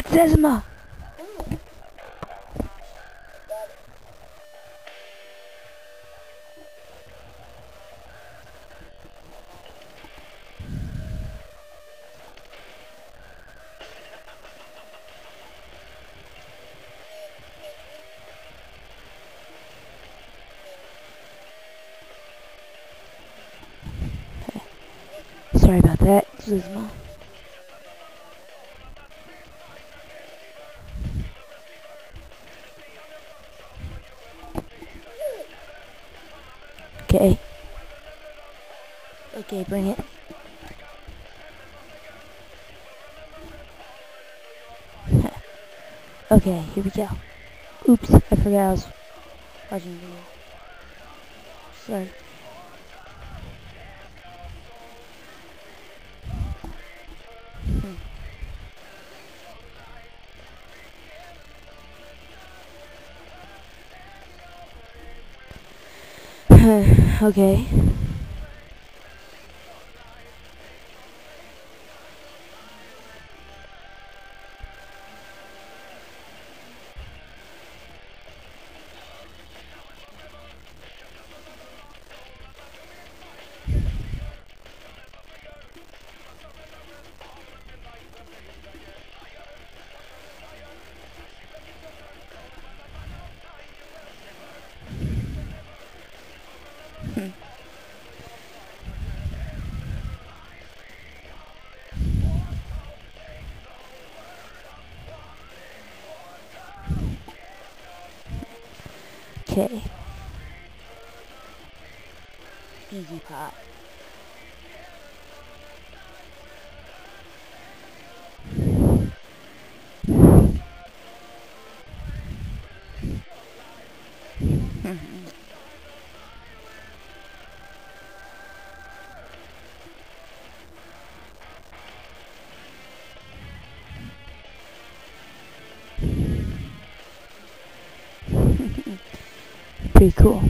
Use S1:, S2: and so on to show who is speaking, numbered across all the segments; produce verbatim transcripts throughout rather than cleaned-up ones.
S1: Zezima! Sorry about that, Zezima. Okay. Okay, bring it. Okay, here we go. Oops, I forgot I was watching the video. Sorry. Hmm. Okay. Hmm. Okay. Easy pot. Pretty cool.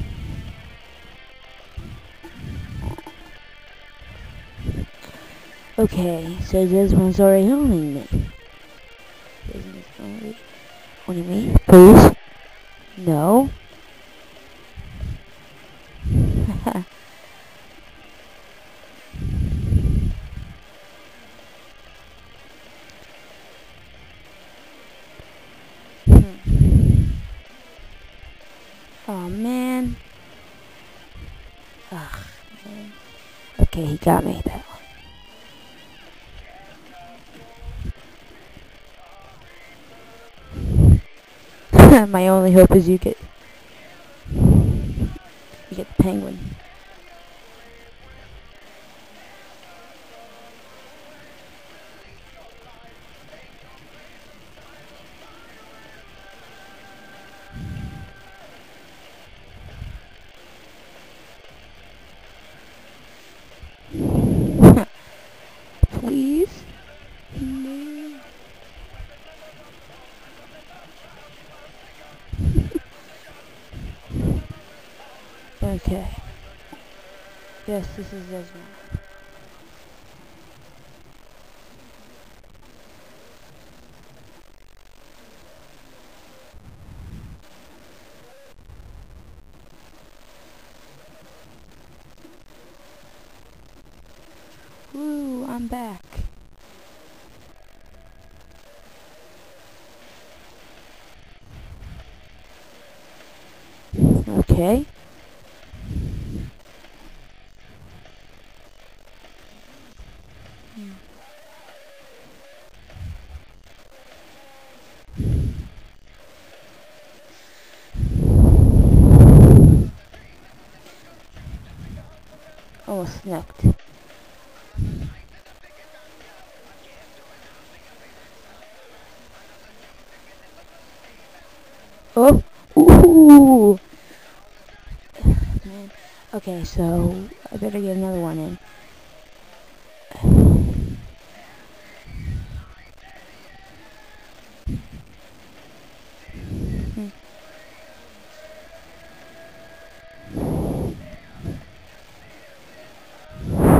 S1: Okay, so this one's already owning me. This one's already owning me. Please? No. Oh man. Ugh, man. Okay, he got me that one. My only hope is you get you get the penguin. Please? No. Okay. Yes, this is Zezima. Woo, I'm back. Okay. Hmm. Almost snuffed. Oh, ooh. Man. Okay, so I better get another one in. Hmm.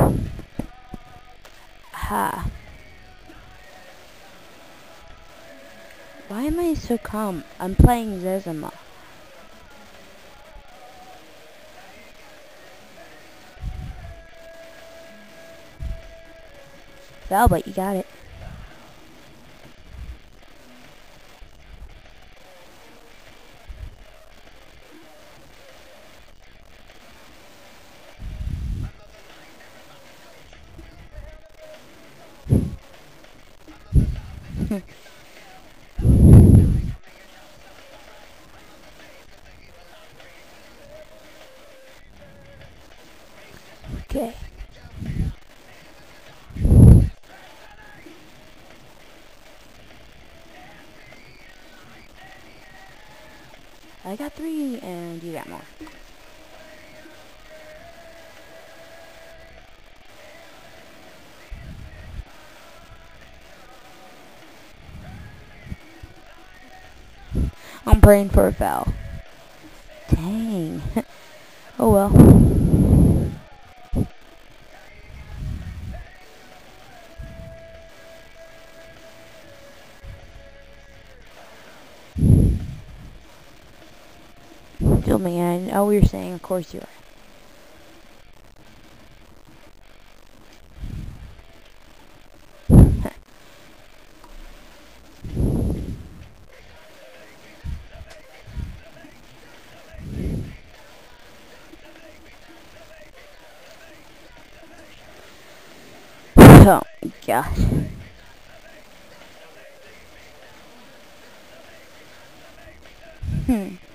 S1: Ha. am I so calm? I'm playing Zezima. Well, but you got it. Okay. I got three, and you got more. I'm praying for a foul. Dang. Oh well. Still, man. Oh, we were saying, of course you are. Oh my gosh. Hmm.